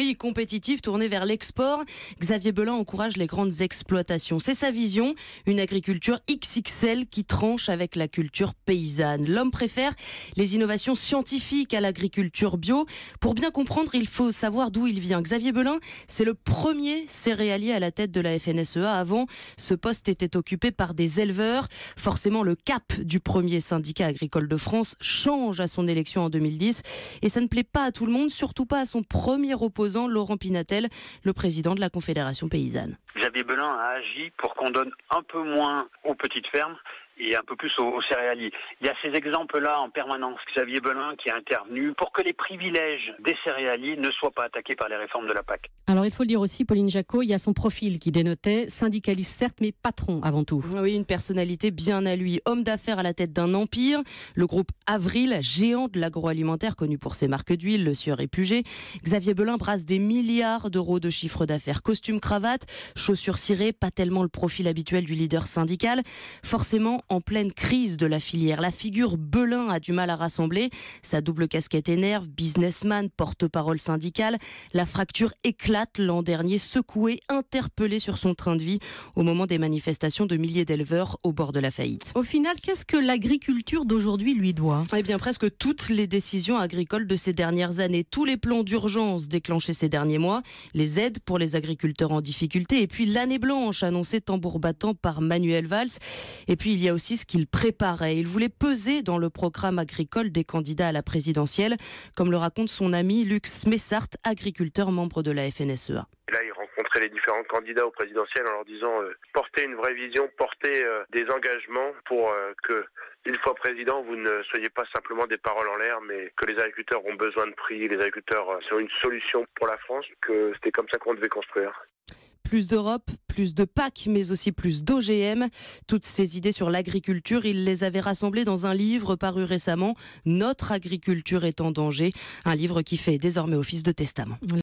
Oui, compétitive, tournée vers l'export. Xavier Belin encourage les grandes exploitations. C'est sa vision, une agriculture XXL qui tranche avec la culture paysanne. L'homme préfère les innovations scientifiques à l'agriculture bio. Pour bien comprendre, il faut savoir d'où il vient. Xavier Belin, c'est le premier céréalier à la tête de la FNSEA. Avant, ce poste était occupé par des éleveurs. Forcément, le cap du premier syndicat agricole de France change à son élection en 2010. Et ça ne plaît pas à tout le monde, surtout pas à son premier opposant, Laurent Pinatel, le président de la Confédération paysanne. Xavier Belin a agi pour qu'on donne un peu moins aux petites fermes et un peu plus aux céréaliers. Il y a ces exemples-là en permanence. Xavier Belin qui est intervenu pour que les privilèges des céréaliers ne soient pas attaqués par les réformes de la PAC. Alors il faut le dire aussi, Pauline Jacot, il y a son profil qui dénotait, syndicaliste certes, mais patron avant tout. Oui, une personnalité bien à lui. Homme d'affaires à la tête d'un empire. Le groupe Avril, géant de l'agroalimentaire connu pour ses marques d'huile, Le Sieur et Puget. Xavier Belin brasse des milliards d'euros de chiffre d'affaires. Costume, cravate, chaussures cirées, pas tellement le profil habituel du leader syndical. Forcément, en pleine crise de la filière, la figure Belin a du mal à rassembler. Sa double casquette énerve, businessman, porte-parole syndical. La fracture éclate l'an dernier, secoué, interpellé sur son train de vie au moment des manifestations de milliers d'éleveurs au bord de la faillite. Au final, qu'est-ce que l'agriculture d'aujourd'hui lui doit ? Eh bien, presque toutes les décisions agricoles de ces dernières années, tous les plans d'urgence déclenchés ces derniers mois, les aides pour les agriculteurs en difficulté, et puis l'année blanche annoncée tambour battant par Manuel Valls. Et puis, il y a aussi ce qu'il préparait. Il voulait peser dans le programme agricole des candidats à la présidentielle, comme le raconte son ami Luc Smessart, agriculteur membre de la FNSEA. Là, il rencontrait les différents candidats au présidentiel en leur disant portez une vraie vision, portez des engagements pour que, une fois président, vous ne soyez pas simplement des paroles en l'air, mais que les agriculteurs ont besoin de prix, les agriculteurs sont une solution pour la France, que c'était comme ça qu'on devait construire. Plus d'Europe, plus de PAC, mais aussi plus d'OGM. Toutes ces idées sur l'agriculture, il les avait rassemblées dans un livre paru récemment, Notre agriculture est en danger. Un livre qui fait désormais office de testament.